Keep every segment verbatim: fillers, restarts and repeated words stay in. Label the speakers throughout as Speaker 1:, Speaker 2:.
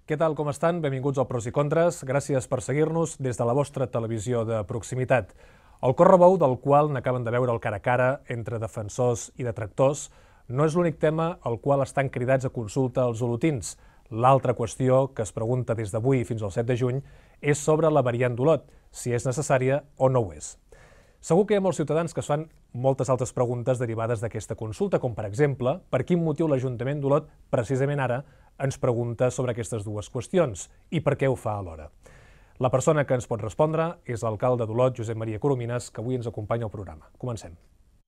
Speaker 1: Què tal, com estan? Benvinguts al Pros i Contres. Gràcies per seguir-nos des de la vostra televisió de proximitat. El correbou del qual n'acaben de veure el cara a cara entre defensors i detractors no és l'únic tema al qual estan cridats a consulta els olotins. L'altra qüestió que es pregunta des d'avui fins al set de juny és sobre la variant d'Olot, si és necessària o no ho és. Segur que hi ha molts ciutadans que es fan moltes altres preguntes derivades d'aquesta consulta, com per exemple, per quin motiu l'Ajuntament d'Olot, precisament ara, ens pregunta sobre aquestes dues qüestions i per què ho fa alhora. La persona que ens pot respondre és l'alcalde d'Olot, Josep Maria Coromines, que avui ens acompanya al programa. Comencem.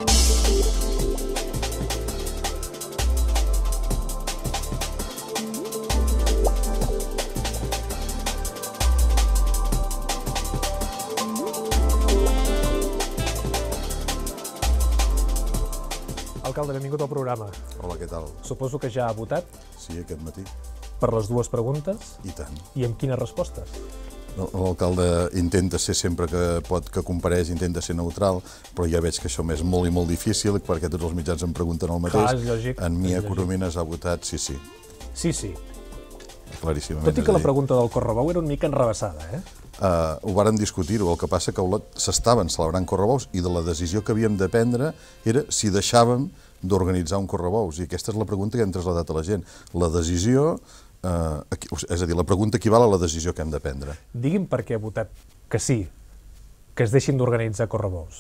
Speaker 1: Alcalde, benvingut al programa.
Speaker 2: Hola, què tal?
Speaker 1: Suposo que ja ha votat?
Speaker 2: Sí, aquest matí.
Speaker 1: Per les dues preguntes?
Speaker 2: I tant.
Speaker 1: I amb quines respostes?
Speaker 2: L'alcalde intenta ser sempre que pot, que compareix, intenta ser neutral, però ja veig que això m'és molt i molt difícil, perquè tots els mitjans em pregunten el mateix.
Speaker 1: Clar, és lògic.
Speaker 2: En Mia Coromines ha votat sí, sí.
Speaker 1: Sí, sí.
Speaker 2: Claríssimament.
Speaker 1: Tot i que la pregunta del correbou era una mica enrevessada, eh?
Speaker 2: Uh, ho vàrem discutir-ho, el que passa que a Olot s'estaven celebrant correbous i de la decisió que havíem de prendre era si deixàvem d'organitzar un correbous, i aquesta és la pregunta que hem traslladat a la gent. La decisió, uh, és a dir, la pregunta equival a la decisió que hem de prendre.
Speaker 1: Digui'm per què ha votat que sí, que es deixin d'organitzar correbous.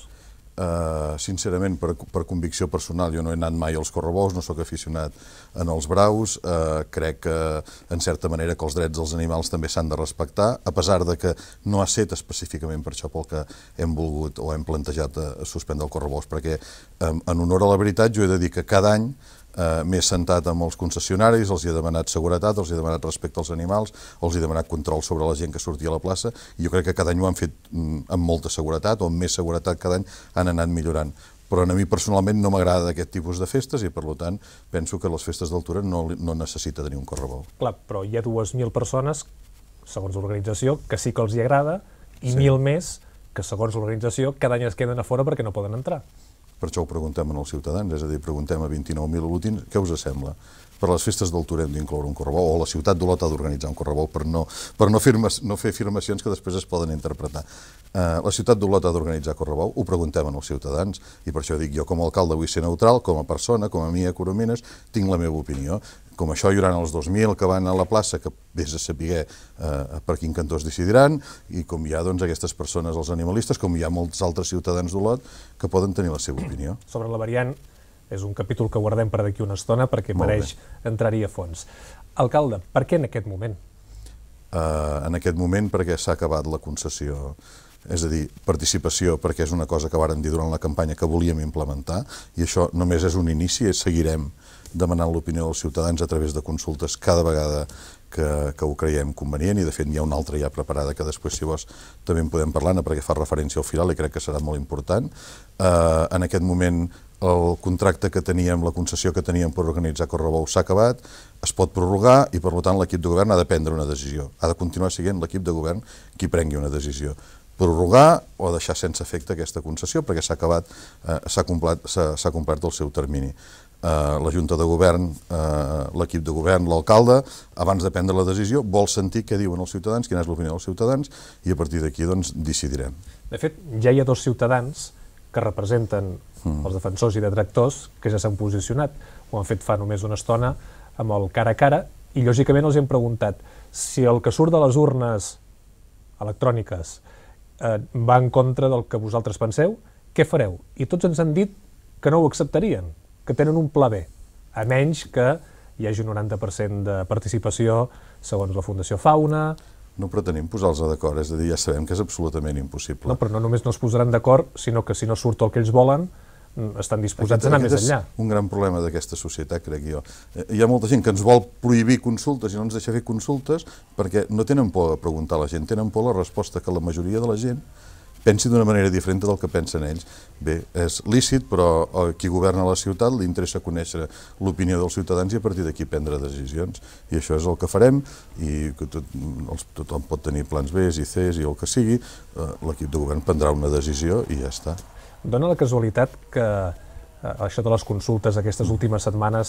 Speaker 2: Uh, sincerament, per, per convicció personal, jo no he anat mai als correbous, no sóc aficionat en els braus, uh, crec que, en certa manera, que els drets dels animals també s'han de respectar, a pesar de que no ha estat específicament per això pel que hem volgut o hem plantejat a, a suspendre el correbous, perquè, um, en honor a la veritat, jo he de dir que cada any Uh, m'he sentat amb els concessionaris, els he demanat seguretat, els he demanat respecte als animals, els he demanat control sobre la gent que sortia a la plaça, i jo crec que cada any ho han fet mm, amb molta seguretat, o amb més seguretat cada any han anat millorant. Però a mi personalment no m'agrada aquest tipus de festes i, per tant, penso que les festes d'altura no, no necessita tenir un correbou.
Speaker 1: Clar, però hi ha dues mil persones, segons l'organització, que sí que els hi agrada, i
Speaker 2: Sí.
Speaker 1: mil més que, segons l'organització, cada any es queden a fora perquè no poden entrar.
Speaker 2: Per això ho preguntem als ciutadans, és a dir, preguntem a vint-i-nou mil olotins què us sembla. Per les festes d'altura hem d'incloure un correbou, o la ciutat d'Olot ha d'organitzar un correbou per no, per no, firma, no fer afirmacions que després es poden interpretar. Uh, la ciutat d'Olot ha d'organitzar correbou, ho preguntem als ciutadans, i per això dic jo com a alcalde vull ser neutral, com a persona, com a Mia Coromines, tinc la meva opinió. Com això hi haurà els dos mil que van a la plaça, que vés a saber eh, per quin cantó es decidiran, i com hi ha doncs, aquestes persones, els animalistes, com hi ha molts altres ciutadans d'Olot que poden tenir la seva opinió.
Speaker 1: Sobre la variant, és un capítol que guardem per d'aquí una estona perquè mereix entrar-hi a fons. Alcalde, per què en aquest moment?
Speaker 2: Uh, en aquest moment perquè s'ha acabat la concessió. És a dir, participació perquè és una cosa que vàrem dir durant la campanya que volíem implementar, i això només és un inici, i seguirem demanant l'opinió dels ciutadans a través de consultes cada vegada que, que ho creiem convenient, i de fet hi ha una altra ja preparada que després, si vols, també en podem parlar, perquè fa referència al final i crec que serà molt important. Uh, en aquest moment el contracte que teníem, la concessió que teníem per organitzar correbou s'ha acabat, es pot prorrogar i per tant l'equip de govern ha de prendre una decisió. Ha de continuar sent l'equip de govern qui prengui una decisió. Prorrogar o deixar sense efecte aquesta concessió perquè s'ha acabat, eh, s'ha complert, s'ha complert el seu termini. Uh, la Junta de Govern, uh, l'equip de govern, l'alcalde, abans de prendre la decisió, vol sentir què diuen els ciutadans, quina és l'opinió dels ciutadans, i a partir d'aquí doncs, decidirem.
Speaker 1: De fet, ja hi ha dos ciutadans que representen mm. els defensors i detractors que ja s'han posicionat. Ho han fet fa només una estona amb el cara a cara, i lògicament els hem preguntat si el que surt de les urnes electròniques eh, va en contra del que vosaltres penseu, què fareu? I tots ens han dit que no ho acceptarien, que tenen un pla B, a menys que hi hagi un noranta per cent de participació segons la Fundació Fauna.
Speaker 2: No pretenim posar-los d'acord, és a dir, ja sabem que és absolutament impossible.
Speaker 1: No, però no només no es posaran d'acord, sinó que si no surt el que ells volen, estan disposats a anar més enllà.
Speaker 2: És un gran problema d'aquesta societat, crec jo. Hi ha molta gent que ens vol prohibir consultes i no ens deixa fer consultes perquè no tenen por de preguntar a la gent, tenen por la resposta que la majoria de la gent pensi d'una manera diferent del que pensen ells. Bé, és lícit, però a qui governa la ciutat li interessa conèixer l'opinió dels ciutadans i a partir d'aquí prendre decisions. I això és el que farem, i que tot, els, tothom pot tenir plans B i C i el que sigui, eh, l'equip de govern prendrà una decisió i ja està.
Speaker 1: Dóna la casualitat que eh, això de les consultes aquestes últimes setmanes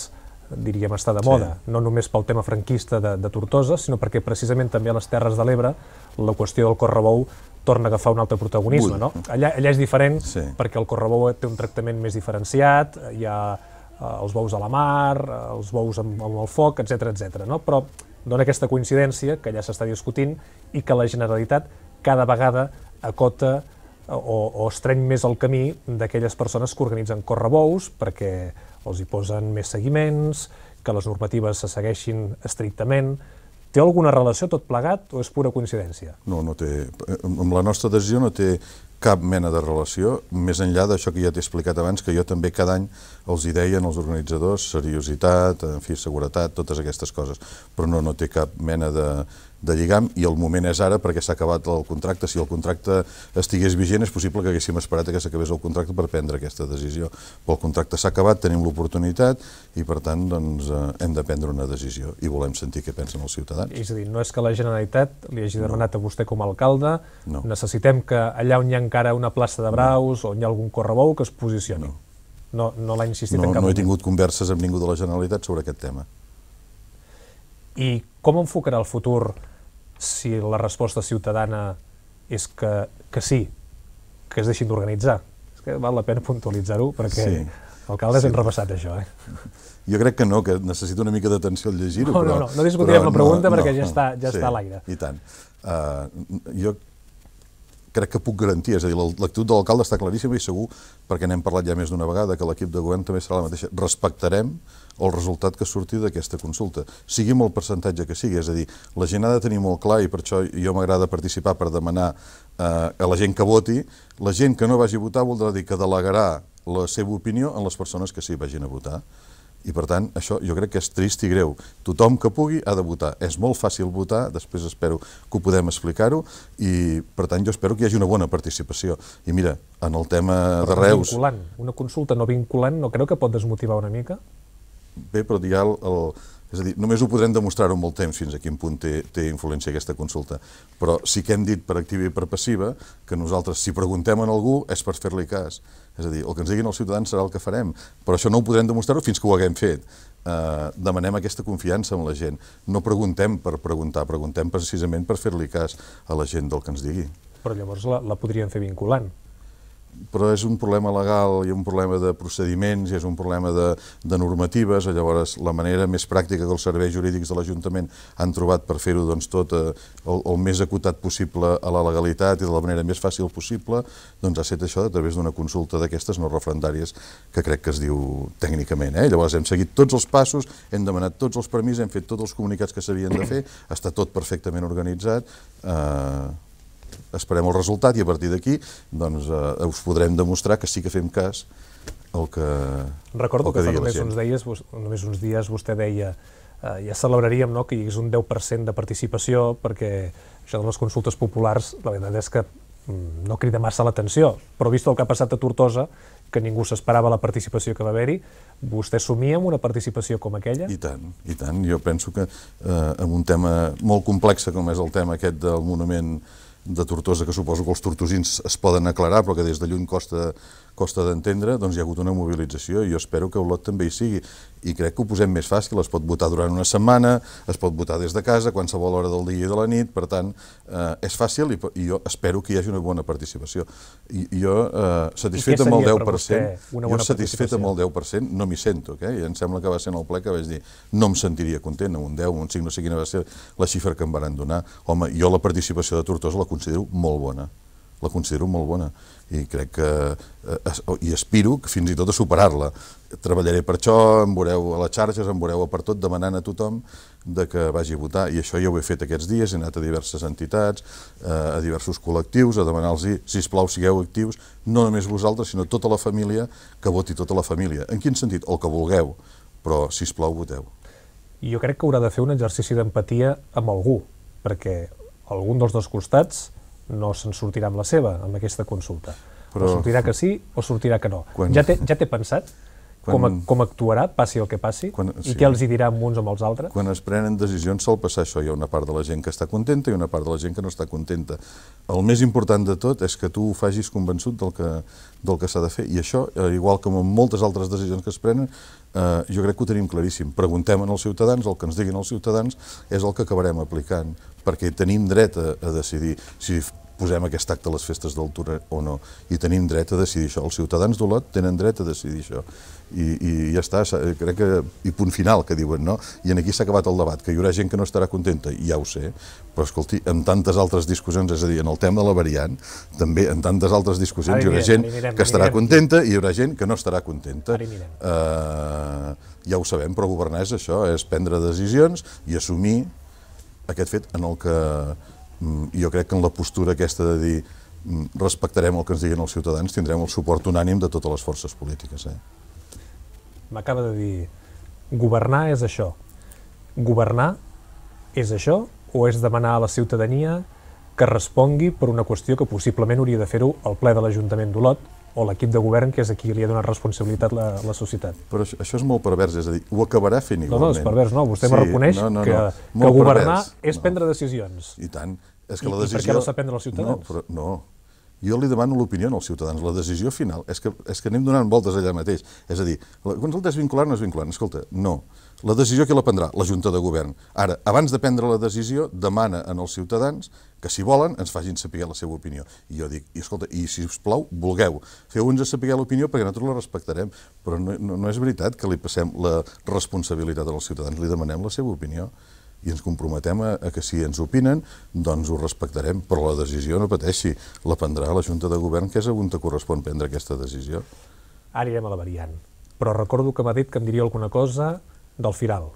Speaker 1: diríem, està de moda, sí. No només pel tema franquista de, de Tortosa, sinó perquè precisament també a les Terres de l'Ebre la qüestió del correbou torna a agafar un altre protagonisme, no? Allà, allà és diferent sí. Perquè el correbou té un tractament més diferenciat, hi ha eh, els bous a la mar, els bous amb, amb el foc, etcètera, etcètera, no? Però dona aquesta coincidència que allà s'està discutint i que la Generalitat cada vegada acota o, o estreny més el camí d'aquelles persones que organitzen correbous perquè els hi posen més seguiments, que les normatives se segueixin estrictament. Té alguna relació tot plegat o és pura coincidència?
Speaker 2: No, no té. Amb la nostra decisió no té cap mena de relació, més enllà d'això que ja t'he explicat abans, que jo també cada any els hi deien als organitzadors, seriositat, en fi, seguretat, totes aquestes coses, però no, no té cap mena de, de lligam i el moment és ara perquè s'ha acabat el contracte. Si el contracte estigués vigent és possible que haguéssim esperat que s'acabés el contracte per prendre aquesta decisió, però el contracte s'ha acabat, tenim l'oportunitat i per tant doncs, hem de prendre una decisió i volem sentir què pensen els ciutadans.
Speaker 1: És a dir, no és que la Generalitat li hagi demanat no. a vostè com a alcalde,
Speaker 2: no.
Speaker 1: necessitem que allà on hi ha encara una plaça de braus no. o on hi ha algun correbou que es posicioni. No, no, no l'ha insistit
Speaker 2: no,
Speaker 1: en cap
Speaker 2: no
Speaker 1: moment.
Speaker 2: No he tingut converses amb ningú de la Generalitat sobre aquest tema.
Speaker 1: I com enfocarà el futur si la resposta ciutadana és que, que sí, que es deixin d'organitzar? És que val la pena puntualitzar-ho perquè sí. l'alcalde sí. és ben repassat això. Eh?
Speaker 2: Jo crec que no, que necessito una mica d'atenció al llegir-ho.
Speaker 1: No,
Speaker 2: però,
Speaker 1: no, no, no discutirem la pregunta
Speaker 2: no,
Speaker 1: perquè
Speaker 2: no,
Speaker 1: ja està, ja
Speaker 2: sí,
Speaker 1: està a l'aire.
Speaker 2: I tant. Uh, jo crec que puc garantir, és a dir, l'actitud de l'alcalde està claríssima i segur, perquè n'hem parlat ja més d'una vegada, que l'equip de govern també serà la mateixa. Respectarem el resultat que surti d'aquesta consulta, sigui amb el percentatge que sigui, és a dir, la gent ha de tenir molt clar, i per això jo m'agrada participar per demanar eh, a la gent que voti, la gent que no vagi a votar voldrà dir que delegarà la seva opinió en les persones que sí vagin a votar. I per tant, això jo crec que és trist i greu. Tothom que pugui ha de votar. És molt fàcil votar, després espero que ho podem explicar-ho, i per tant jo espero que hi hagi una bona participació. I mira, en el tema de Reus...
Speaker 1: Vinculant. Una consulta no vinculant no creu que pot desmotivar una mica?
Speaker 2: Bé, però ja el, el, és a dir, només ho podrem demostrar en molt temps fins a quin punt té, té influència aquesta consulta. Però sí que hem dit per activa i per passiva que nosaltres, si preguntem a algú, és per fer-li cas. És a dir, el que ens diguin els ciutadans serà el que farem, però això no ho podrem demostrar fins que ho haguem fet. Eh, demanem aquesta confiança en la gent. No preguntem per preguntar, preguntem precisament per fer-li cas a la gent del que ens digui.
Speaker 1: Però llavors la, la podrien fer vinculant.
Speaker 2: Però és un problema legal, hi ha un problema de procediments, hi ha un problema de, de normatives, llavors la manera més pràctica que els serveis jurídics de l'Ajuntament han trobat per fer-ho doncs, tot eh, el, el més acotat possible a la legalitat i de la manera més fàcil possible, doncs ha estat això a través d'una consulta d'aquestes no referendàries que crec que es diu tècnicament. Eh? Llavors hem seguit tots els passos, hem demanat tots els permisos, hem fet tots els comunicats que s'havien de fer, està tot perfectament organitzat, eh, esperem el resultat i a partir d'aquí doncs, eh, us podrem demostrar que sí que fem cas el que
Speaker 1: Recordo
Speaker 2: el que,
Speaker 1: que fa
Speaker 2: digui
Speaker 1: només
Speaker 2: la gent.
Speaker 1: uns, dies, només uns dies vostè deia eh, ja celebraríem no, que hi hagués un deu per cent de participació perquè això de les consultes populars la veritat és que mm, no crida massa l'atenció, però vist el que ha passat a Tortosa, que ningú s'esperava la participació que va haver-hi, vostè somia amb una participació com aquella?
Speaker 2: I tant, i tant. Jo penso que eh, en un tema molt complex com és el tema aquest del monument de Tortosa, que suposo que els tortosins es poden aclarar, però que des de lluny costa, costa d'entendre, doncs hi ha hagut una mobilització i jo espero que Olot també hi sigui. I crec que ho posem més fàcil, es pot votar durant una setmana, es pot votar des de casa, qualsevol hora del dia i de la nit, per tant, eh, és fàcil i, i jo espero que hi hagi una bona participació. I, i jo, eh, satisfet amb el deu per cent, jo satisfet amb el deu per cent, no m'hi sento, okay? I em sembla que va ser en el ple que vaig dir no em sentiria content amb un deu, un cinc, no sé quina va ser la xifra que em van donar. Home, jo la participació de Tortosa la considero molt bona. la considero molt bona i crec que, eh, i aspiro que fins i tot a superar-la. Treballaré per això, em veureu a les xarxes, em veureu per tot, demanant a tothom de que vagi a votar, i això ja ho he fet aquests dies, he anat a diverses entitats, eh, a diversos col·lectius, a demanar-los, sisplau, sigueu actius, no només vosaltres, sinó tota la família, que voti tota la família. En quin sentit? El que vulgueu, però sisplau, voteu.
Speaker 1: I jo crec que haurà de fer un exercici d'empatia amb algú, perquè algun dels dos costats no se'n sortirà amb la seva, amb aquesta consulta. Però... O sortirà que sí o sortirà que no.
Speaker 2: Quan...
Speaker 1: Ja té, ja té pensat com actuarà, passi el que passi, i què els hi dirà amb uns o amb els altres?
Speaker 2: Quan es prenen decisions sol passar això. Hi ha una part de la gent que està contenta i una part de la gent que no està contenta. El més important de tot és que tu ho facis convençut del que, del que s'ha de fer. I això, igual com en moltes altres decisions que es prenen, eh, jo crec que ho tenim claríssim. Preguntem als ciutadans, el que ens diguin els ciutadans és el que acabarem aplicant, perquè tenim dret a, a decidir si posem aquest acte a les festes d'altura o no, i tenim dret a decidir això. Els ciutadans d'Olot tenen dret a decidir això. I, i ja està, crec que, i punt final, que diuen, no? I aquí s'ha acabat el debat, que hi haurà gent que no estarà contenta, i ja ho sé, però escolti, en tantes altres discussions, és a dir, en el tema de la variant, també en tantes altres discussions hi haurà gent que estarà contenta i hi haurà gent que no estarà contenta. Uh, ja ho sabem, però governar és això, és prendre decisions i assumir aquest fet en el que jo crec que en la postura aquesta de dir respectarem el que ens diguin els ciutadans tindrem el suport unànim de totes les forces polítiques. Eh?
Speaker 1: M'acaba de dir, governar és això. Governar és això o és demanar a la ciutadania que respongui per una qüestió que possiblement hauria de fer-ho el ple de l'Ajuntament d'Olot o l'equip de govern, que és a qui li ha donat responsabilitat la, la societat.
Speaker 2: Però això, això és molt pervers, és a dir, ho acabarà fent igualment.
Speaker 1: No, no, és pervers, no, vostè sí, me reconeix no, no, no. que, que governar pervers. és prendre no. decisions.
Speaker 2: I tant. És que
Speaker 1: I,
Speaker 2: la decisió...
Speaker 1: I per què no s'ha prendre als ciutadans?
Speaker 2: No, però, no. Jo li demano l'opinió als ciutadans. La decisió final és que, és que anem donant voltes allà mateix. És a dir, quan el desvinculant no és vinculant. Escolta, no. La decisió qui la prendrà? La Junta de Govern. Ara, abans de prendre la decisió, demana als ciutadans que, si volen, ens facin saber la seva opinió. I jo dic, i escolta, i si us plau, vulgueu, feu-nos saber l'opinió perquè nosaltres la respectarem, però no, no, no és veritat que li passem la responsabilitat als ciutadans, li demanem la seva opinió i ens comprometem a, a que si ens opinen, doncs ho respectarem, però la decisió, no pateixi, la prendrà la Junta de Govern, que és on te correspon prendre aquesta decisió.
Speaker 1: Ara irem a la variant, però recordo que m'ha dit que em diria alguna cosa del Firal.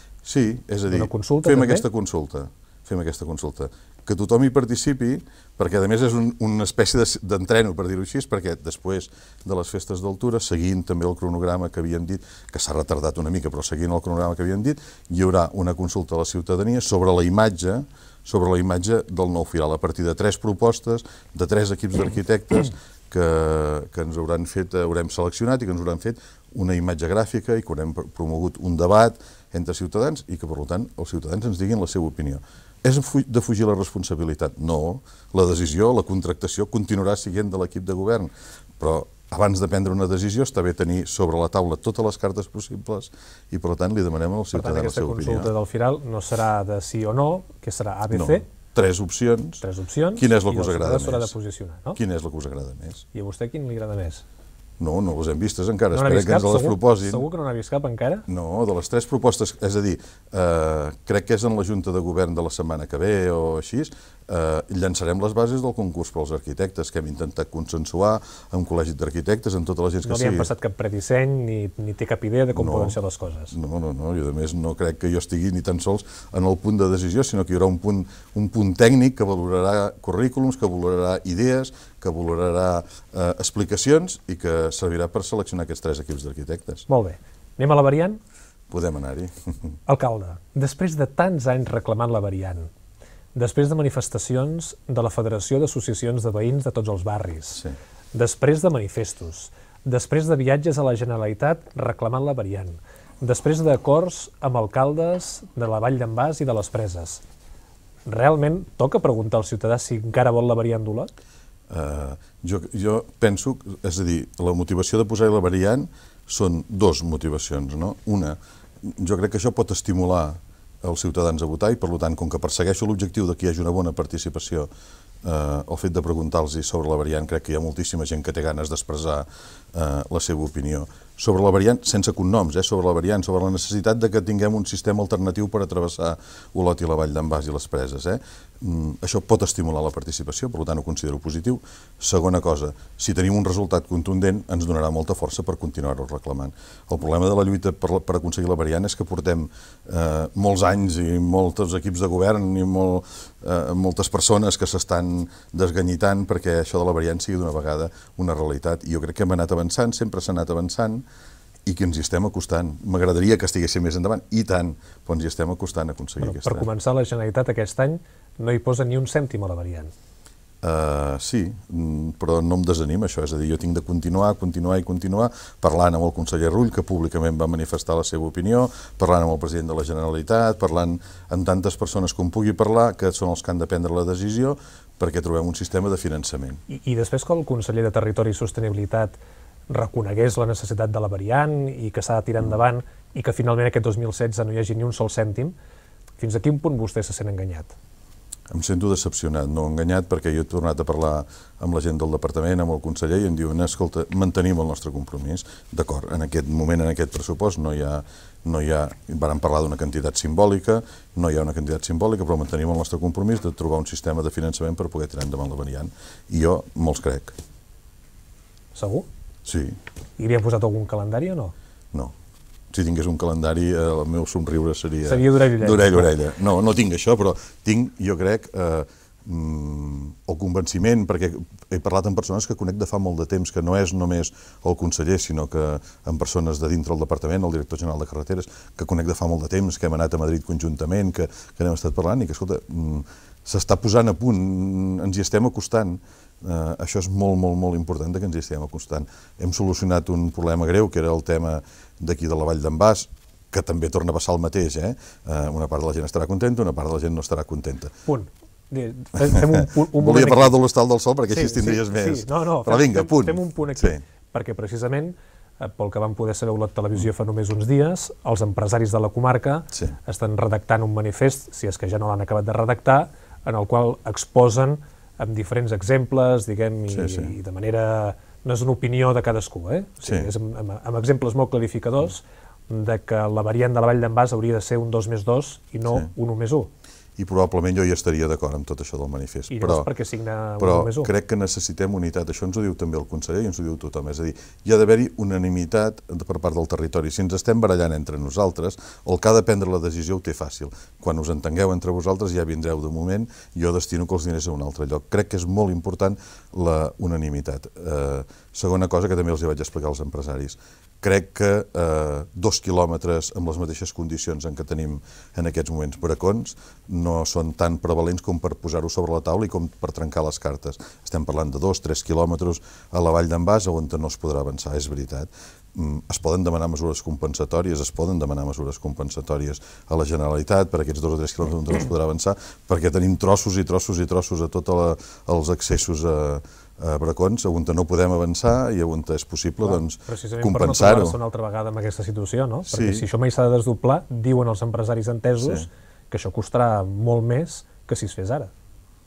Speaker 2: Sí, és a dir,
Speaker 1: consulta,
Speaker 2: fem
Speaker 1: també?
Speaker 2: aquesta consulta, fem aquesta consulta. Que tothom hi participi, perquè a més és un, una espècie d'entreno, per dir-ho així, perquè després de les festes d'altura, seguint també el cronograma que havíem dit, que s'ha retardat una mica, però seguint el cronograma que havíem dit, hi haurà una consulta a la ciutadania sobre la imatge, sobre la imatge del nou Firal, a partir de tres propostes, de tres equips d'arquitectes que, que ens hauran fet, haurem seleccionat i que ens hauran fet una imatge gràfica i que haurem promogut un debat entre ciutadans i que, per tant, els ciutadans ens diguin la seva opinió. És de fugir la responsabilitat? No. La decisió, la contractació, continuarà sent de l'equip de govern, però abans de prendre una decisió està bé tenir sobre la taula totes les cartes possibles i, per tant, li demanem als ciutadans la seva opinió.
Speaker 1: Per tant, aquesta consulta del Firal no serà de sí o no, que serà A B C?
Speaker 2: No, tres opcions.
Speaker 1: Tres opcions.
Speaker 2: Quina és la que us agrada més?
Speaker 1: I el ciutadà s'haurà de posicionar, no?
Speaker 2: Quina és la que us agrada més?
Speaker 1: I a vostè quin li agrada més?
Speaker 2: No, no les hem vistes encara, esperem que ens les proposin.
Speaker 1: Segur que no n'ha vist cap encara?
Speaker 2: No, de les tres propostes, és a dir, eh, crec que és en la Junta de Govern de la setmana que ve o així, eh, llançarem les bases del concurs pels arquitectes, que hem intentat consensuar amb col·legis d'arquitectes, amb tota la gent que sigui.
Speaker 1: No li han passat cap predisseny ni, ni té cap idea de com poden ser les coses.
Speaker 2: No, no, no, i a més no crec que jo estigui ni tan sols en el punt de decisió, sinó que hi haurà un punt, un punt tècnic que valorarà currículums, que valorarà idees, que valorarà eh, explicacions i que servirà per seleccionar aquests tres equips d'arquitectes.
Speaker 1: Molt bé. Anem a la variant?
Speaker 2: Podem anar-hi.
Speaker 1: Alcalde, després de tants anys reclamant la variant, després de manifestacions de la Federació d'Associacions de Veïns de tots els barris, sí. després de manifestos, després de viatges a la Generalitat reclamant la variant, després d'acords amb alcaldes de la Vall d'en Bas i de les Preses, realment toca preguntar al ciutadà si encara vol la variant d'Olot?
Speaker 2: Uh, jo, jo penso, és a dir, la motivació de posar la variant són dues motivacions, no? Una, jo crec que això pot estimular els ciutadans a votar i, per tant, com que persegueixo l'objectiu de que hi hagi una bona participació, eh, el fet de preguntar-los sobre la variant, crec que hi ha moltíssima gent que té ganes d'expressar eh, la seva opinió. Sobre la variant, sense cognoms, eh, sobre la variant, sobre la necessitat de que tinguem un sistema alternatiu per atravessar Olot i la Vall d'en Bas i les Preses. Eh? Mm, això pot estimular la participació, per tant ho considero positiu. Segona cosa, si tenim un resultat contundent, ens donarà molta força per continuar-ho reclamant. El problema de la lluita per, per aconseguir la variant és que portem eh, molts anys i molts equips de govern i molt, eh, moltes persones que s'estan desganyitant perquè això de la variant sigui d'una vegada una realitat. I jo crec que hem anat avançant, sempre s'ha anat avançant, i que ens hi estem acostant. M'agradaria que estiguéssim més endavant, i tant, però ens hi estem acostant a aconseguir
Speaker 1: bueno,
Speaker 2: aquesta.
Speaker 1: Per començar, la Generalitat aquest any no hi posa ni un cèntim a la variant.
Speaker 2: Uh, sí, però no em desanima això, és a dir, jo tinc de continuar, continuar i continuar, parlant amb el conseller Rull, que públicament va manifestar la seva opinió, parlant amb el president de la Generalitat, parlant amb tantes persones com pugui parlar, que són els que han de prendre la decisió, perquè trobem un sistema de finançament.
Speaker 1: I, i després que el conseller de Territori i Sostenibilitat reconegués la necessitat de la variant i que s'ha de tirar endavant i que finalment aquest dos mil setze no hi hagi ni un sol cèntim, fins a quin punt vostè se sent enganyat?
Speaker 2: Em sento decepcionat, no enganyat, perquè jo he tornat a parlar amb la gent del departament, amb el conseller, i em diuen, escolta, mantenim el nostre compromís. D'acord, en aquest moment, en aquest pressupost, no hi ha, no hi ha, vàrem parlar d'una quantitat simbòlica, no hi ha una quantitat simbòlica, però mantenim el nostre compromís de trobar un sistema de finançament per poder tirar endavant la variant. I jo me'ls crec.
Speaker 1: Segur?
Speaker 2: Sí.
Speaker 1: I li han posat algun calendari o no?
Speaker 2: No. Si tingués un calendari, el meu somriure seria...
Speaker 1: Seria d'orella a
Speaker 2: orella. orella. No, no tinc això, però tinc, jo crec, eh, el convenciment, perquè he parlat amb persones que conec de fa molt de temps, que no és només el conseller, sinó que amb persones de dintre del departament, el director general de carreteres, que conec de fa molt de temps, que hem anat a Madrid conjuntament, que, que n'hem estat parlant i que, escolta, s'està posant a punt, ens hi estem acostant. Uh, això és molt, molt, molt important que ens hi estem acostant. Hem solucionat un problema greu, que era el tema d'aquí de la Vall d'en Bas, que també torna a passar el mateix, eh? Uh, una part de la gent estarà contenta, una part de la gent no estarà contenta.
Speaker 1: Punt. Fem un, un, un
Speaker 2: Volia parlar de l'Hostal del Sol, perquè
Speaker 1: sí,
Speaker 2: així tindries
Speaker 1: sí,
Speaker 2: més.
Speaker 1: Sí. No, no,
Speaker 2: però
Speaker 1: fem,
Speaker 2: vinga,
Speaker 1: fem,
Speaker 2: punt.
Speaker 1: Fem un punt aquí,
Speaker 2: sí.
Speaker 1: perquè precisament, pel que vam poder saber a la televisió fa només uns dies, els empresaris de la comarca sí. estan redactant un manifest, si és que ja no l'han acabat de redactar, en el qual exposen amb diferents exemples, diguem, i,
Speaker 2: sí, sí.
Speaker 1: i de manera... No és una opinió de cadascú, eh? O sigui,
Speaker 2: sí.
Speaker 1: és amb, amb, amb exemples molt clarificadors de que la variant de la Vall d'en Bas hauria de ser un dos més dos i no sí. un un més un.
Speaker 2: I probablement jo hi estaria d'acord amb tot això del manifest.
Speaker 1: I
Speaker 2: però,
Speaker 1: perquè signa un
Speaker 2: però
Speaker 1: un més un.
Speaker 2: crec que necessitem unitat, això ens ho diu també el conseller i ens ho diu tothom, és a dir, hi ha d'haver-hi unanimitat per part del territori. Si ens estem barallant entre nosaltres, el que ha de prendre la decisió ho té fàcil. Quan us entengueu entre vosaltres ja vindreu de moment, jo destino que els diners a un altre lloc. Crec que és molt important la unanimitat. Eh, segona cosa que també els hi vaig explicar als empresaris. Crec que eh, dos quilòmetres amb les mateixes condicions en què tenim en aquests moments bracons no són tan prevalents com per posar-ho sobre la taula i com per trencar les cartes. Estem parlant de dos, tres quilòmetres a la Vall d'en Bas on no es podrà avançar, és veritat. Es poden demanar mesures compensatòries, es poden demanar mesures compensatòries a la Generalitat per aquests dos o tres quilòmetres on no es podrà avançar, perquè tenim trossos i trossos i trossos a tots els accessos a a bracons, on no podem avançar i on és possible doncs, compensar-ho.
Speaker 1: Precisament per no trobar-se una altra vegada amb aquesta situació, no? Perquè
Speaker 2: sí.
Speaker 1: si això mai s'ha de desdoblar, diuen els empresaris entesos sí. que això costarà molt més que si es fes ara.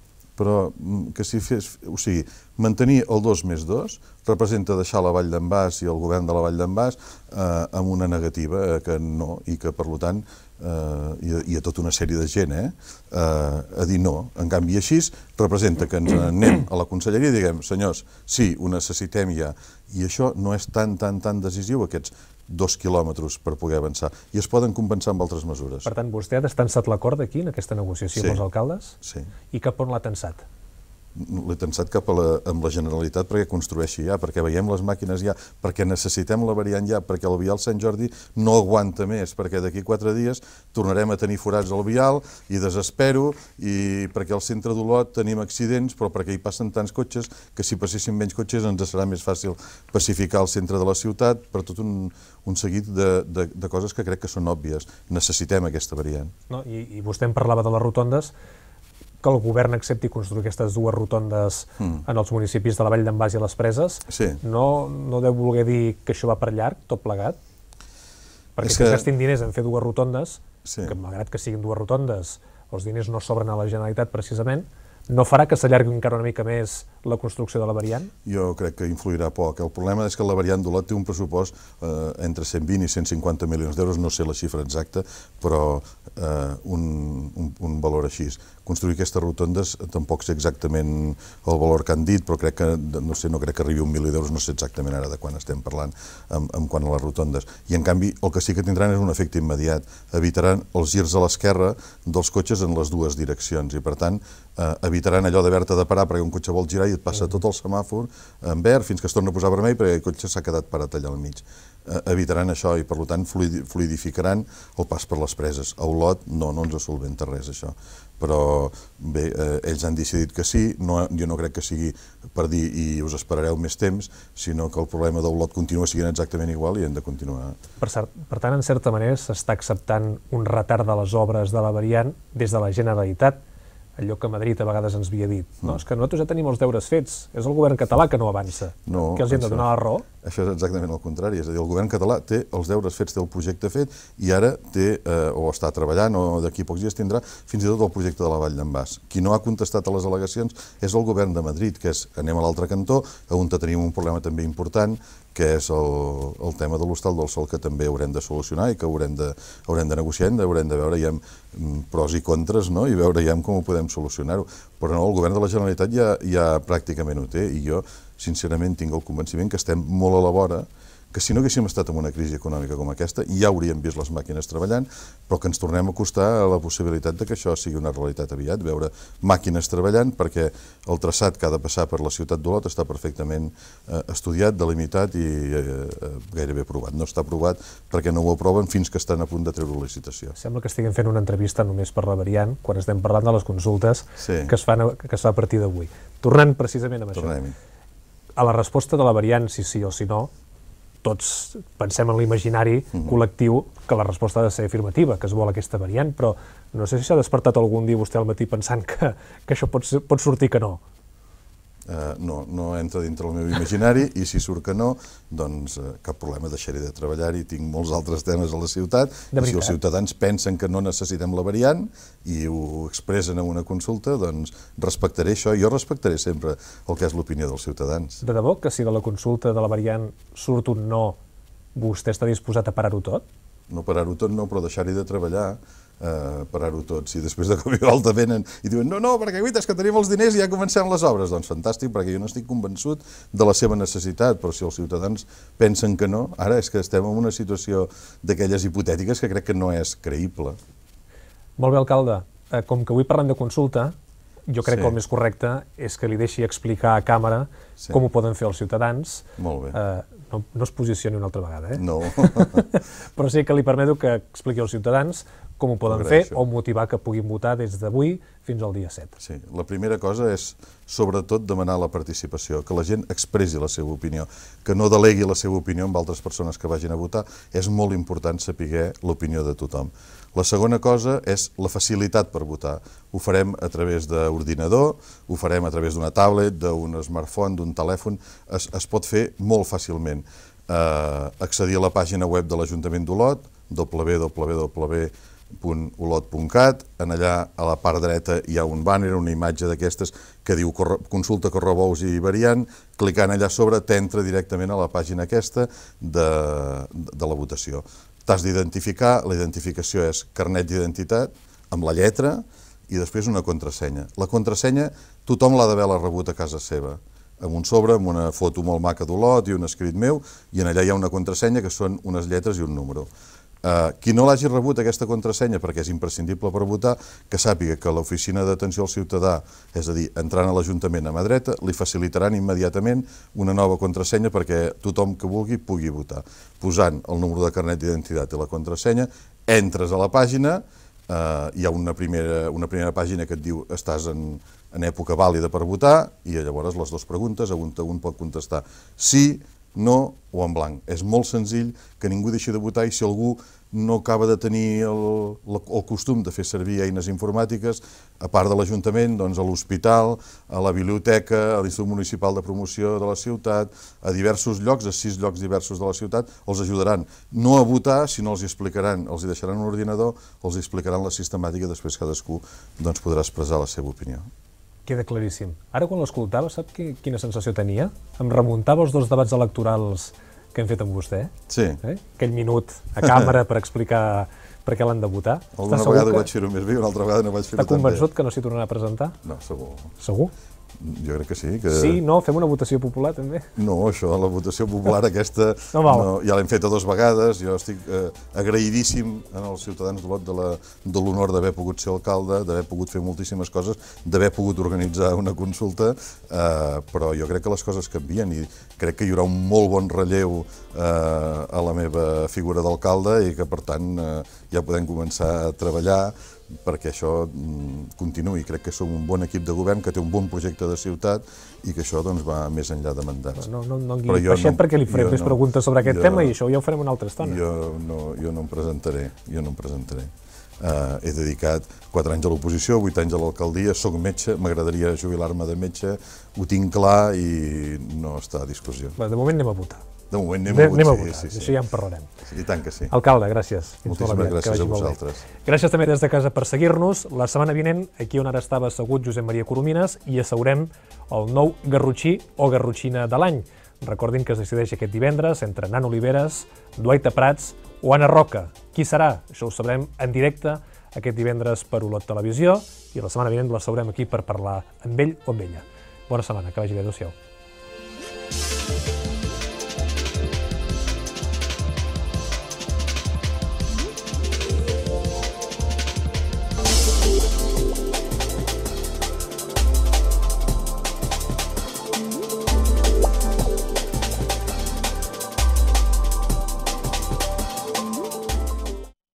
Speaker 2: Però que si fes... O sigui, mantenir el dos més dos representa deixar la Vall d'en Bas i el govern de la Vall d'en Bas eh, amb una negativa eh, que no, i que per tant Uh, i, i a tota una sèrie de gent eh, uh, a dir no. En canvi, així representa que ens anem a la conselleria i diguem, senyors, sí, ho necessitem ja, i això no és tan, tan, tan decisiu, aquests dos quilòmetres per poder avançar, i es poden compensar amb altres mesures.
Speaker 1: Per tant, vostè ha tensat l'acord aquí, en aquesta negociació sí. amb els alcaldes?
Speaker 2: Sí.
Speaker 1: I cap on l'ha tensat?
Speaker 2: L'he tensat cap a la, amb la Generalitat perquè construeixi ja, perquè veiem les màquines ja, perquè necessitem la variant ja, perquè el vial Sant Jordi no aguanta més, perquè d'aquí quatre dies tornarem a tenir forats al vial i desespero, i perquè al centre d'Olot tenim accidents, però perquè hi passen tants cotxes que si passessin menys cotxes ens serà més fàcil pacificar el centre de la ciutat, per tot un, un seguit de, de, de coses que crec que són òbvies. Necessitem aquesta variant.
Speaker 1: No, i, i vostè em parlava de les rotondes, que el govern accepti construir aquestes dues rotondes mm. en els municipis de la Vall d'en Bas i a les Preses,
Speaker 2: sí.
Speaker 1: no, no deu voler dir que això va per llarg, tot plegat? Perquè si que... es gastin diners en fer dues rotondes, sí. que malgrat que siguin dues rotondes, els diners no sobren a la Generalitat precisament, no farà que s'allargui encara una mica més la construcció de la variant?
Speaker 2: Jo crec que influirà poc. El problema és que la variant d'Olot té un pressupost eh, entre cent vint i cent cinquanta milions d'euros, no sé la xifra exacta, però eh, un, un, un valor així. Construir aquestes rotondes tampoc sé exactament el valor que han dit, però crec que, no sé, no crec que arribi a un milió d'euros, no sé exactament ara de quan estem parlant amb, amb quant a les rotondes. I en canvi el que sí que tindran és un efecte immediat. Evitaran els girs a l'esquerra dels cotxes en les dues direccions i per tant eh, evitaran allò d'haver-te de parar perquè un cotxe vol girar i et passa tot el semàfor en verd fins que es torna a posar vermell perquè el cotxe s'ha quedat parat allà al mig. Evitaran això i, per tant, fluidificaran el pas per les preses. A Olot no, no ens solventa res, això. Però, bé, ells han decidit que sí, jo no crec que sigui per dir i us esperareu més temps, sinó que el problema d'Olot continua sent exactament igual i hem de continuar.
Speaker 1: Per tant, en certa manera, s'està acceptant un retard de les obres de la variant des de la Generalitat, allò que Madrid a vegades ens havia dit. No, és que nosaltres ja tenim els deures fets, és el govern català que no avança, que els hem de donar la raó.
Speaker 2: Això és exactament el contrari, és a dir, el govern català té els deures fets, té el projecte fet i ara té, o està treballant, o d'aquí pocs dies tindrà, fins i tot el projecte de la Vall d'en Bas. Qui no ha contestat a les al·legacions és el govern de Madrid, que és, anem a l'altre cantó, on tenim un problema també important, que és el tema de l'Hostal del Sol, que també haurem de solucionar i que haurem de negociar, haurem de veure ja pros i contres i veure ja com ho podem solucionar-ho. Però no, el govern de la Generalitat ja pràcticament ho té i jo, sincerament, tinc el convenciment que estem molt a la vora, que si no haguéssim estat en una crisi econòmica com aquesta, ja hauríem vist les màquines treballant, però que ens tornem a acostar a la possibilitat de que això sigui una realitat aviat, veure màquines treballant, perquè el traçat que ha de passar per la ciutat d'Olot està perfectament estudiat, delimitat i gairebé aprovat. No està aprovat perquè no ho aproven fins que estan a punt de treure la licitació.
Speaker 1: Sembla que estiguem fent una entrevista només per la variant, quan estem parlant de les consultes que es fan a partir d'avui. Tornant precisament a això.
Speaker 2: Tornem-hi.
Speaker 1: A la resposta de la variant, si sí o si no, tots pensem en l'imaginari col·lectiu que la resposta ha de ser afirmativa, que es vol aquesta variant, però no sé si s'ha despertat algun dia vostè al matí pensant que això pot sortir que no.
Speaker 2: No, no entra dintre el meu imaginari i si surt que no, doncs cap problema, deixaré de treballar-hi, tinc molts altres temes a la ciutat i si els ciutadans pensen que no necessitem la variant i ho expressen en una consulta, doncs respectaré això, jo respectaré sempre el que és l'opinió dels ciutadans.
Speaker 1: De debò que si de la consulta de la variant surt un no, vostè està disposat a parar-ho tot?
Speaker 2: No parar-ho tot no, però deixar-hi de treballar, parar-ho tot. Si després de cop i volta venen i diuen no, no, perquè guaita, és que tenim els diners i ja comencem les obres, doncs fantàstic, perquè jo no estic convençut de la seva necessitat, però si els ciutadans pensen que no, ara és que estem en una situació d'aquelles hipotètiques que crec que no és creïble.
Speaker 1: Molt bé, alcalde. Com que avui parlem de consulta, jo crec que el més correcte és que li deixi explicar a càmera com ho poden fer els ciutadans.
Speaker 2: Molt bé.
Speaker 1: No es posicioni una altra vegada, eh?
Speaker 2: No.
Speaker 1: Però sí que li permeto que expliqui als ciutadans com ho poden fer o motivar que puguin votar des d'avui fins al dia set.
Speaker 2: Sí, la primera cosa és, sobretot, demanar la participació, que la gent expressi la seva opinió, que no delegui la seva opinió amb altres persones que vagin a votar. És molt important saber l'opinió de tothom. La segona cosa és la facilitat per votar. Ho farem a través d'ordinador, ho farem a través d'una tablet, d'un smartphone, d'un telèfon, es pot fer molt fàcilment. Accedir a la pàgina web de l'Ajuntament d'Olot, w w w punt olot punt cat, en allà a la part dreta hi ha un bàner, una imatge d'aquestes que diu consulta correbous i variant, clicant allà sobre t'entra directament a la pàgina aquesta de la votació. T'has d'identificar, la identificació és carnet d'identitat amb la lletra i després una contrasenya. La contrasenya tothom l'ha d'haver-la rebut a casa seva, amb un sobre, amb una foto molt maca d'Olot i un escrit meu, i en allà hi ha una contrasenya que són unes lletres i un número. Qui no l'hagi rebut aquesta contrasenya, perquè és imprescindible per votar, que sàpiga que l'oficina d'atenció al ciutadà, és a dir, entrant a l'Ajuntament a mà dreta, li facilitaran immediatament una nova contrasenya perquè tothom que vulgui pugui votar. Posant el número de carnet d'identitat i la contrasenya, entres a la pàgina, hi ha una primera pàgina que et diu estàs en època vàlida per votar i llavors les dues preguntes, on un pot contestar sí, no o en blanc. És molt senzill que ningú deixi de votar i si algú no acaba de tenir el costum de fer servir eines informàtiques, a part de l'Ajuntament, doncs a l'hospital, a la biblioteca, a l'Institut Municipal de Promoció de la ciutat, a diversos llocs, a sis llocs diversos de la ciutat, els ajudaran no a votar, sinó els explicaran, els deixaran un ordinador, els explicaran la sistemàtica i després cadascú podrà expressar la seva opinió.
Speaker 1: Queda claríssim. Ara, quan l'escoltava, sap quina sensació tenia? Em remuntava els dos debats electorals que hem fet amb vostè.
Speaker 2: Sí.
Speaker 1: Aquell minut a càmera per explicar per què l'han de votar.
Speaker 2: Alguna vegada ho vaig fer-ho més bé, una altra vegada no vaig fer-ho tan bé.
Speaker 1: Està convençut que no s'hi tornarà a presentar?
Speaker 2: No, segur.
Speaker 1: Segur?
Speaker 2: Jo crec que sí. Que...
Speaker 1: Sí, no? Fem una votació popular, també?
Speaker 2: No, això, la votació popular aquesta,
Speaker 1: no val.
Speaker 2: no, ja l'hem feta dues vegades, jo estic eh, agraïdíssim als ciutadans d'Olot de la- de l'honor d'haver pogut ser alcalde, d'haver pogut fer moltíssimes coses, d'haver pogut organitzar una consulta, eh, però jo crec que les coses canvien i crec que hi haurà un molt bon relleu eh, a la meva figura d'alcalde i que, per tant, eh, ja podem començar a treballar perquè això mm, continuï. Crec que som un bon equip de govern, que té un bon projecte de ciutat i que això doncs, va més enllà de mandats.
Speaker 1: No, no, no en
Speaker 2: Però
Speaker 1: guiï
Speaker 2: jo
Speaker 1: peixet
Speaker 2: no-
Speaker 1: perquè li farem
Speaker 2: jo
Speaker 1: més
Speaker 2: no-
Speaker 1: preguntes sobre aquest
Speaker 2: jo-
Speaker 1: tema i això ja ho farem una altra estona.
Speaker 2: Jo no, jo no em presentaré, jo no em presentaré. Uh, he dedicat quatre anys a l'oposició, vuit anys a l'alcaldia, soc metge, m'agradaria jubilar-me de metge, ho tinc clar i no està a discussió.
Speaker 1: Bé, de moment anem a votar.
Speaker 2: De moment anem,
Speaker 1: Anem, anem a
Speaker 2: sí,
Speaker 1: votar,
Speaker 2: sí, sí.
Speaker 1: això ja en parlarem.
Speaker 2: I tant que sí.
Speaker 1: Alcalde, gràcies. Fins
Speaker 2: Moltíssimes
Speaker 1: molt aviat, que
Speaker 2: gràcies
Speaker 1: vagi
Speaker 2: a
Speaker 1: molt bé.
Speaker 2: vosaltres.
Speaker 1: Gràcies també des de casa per seguir-nos. La setmana vinent, aquí on ara estava assegut Josep Maria Coromines, i asseurem el nou garrotxí o garrotxina de l'any. Recordin que es decideix aquest divendres entre Nan Oliveres, Duaita Prats o Anna Roca. Qui serà? Això ho sabrem en directe aquest divendres per Olot Televisió i la setmana vinent l'asseurem aquí per parlar amb ell o amb ella. Bona setmana, que vagi bé, adéu-siau.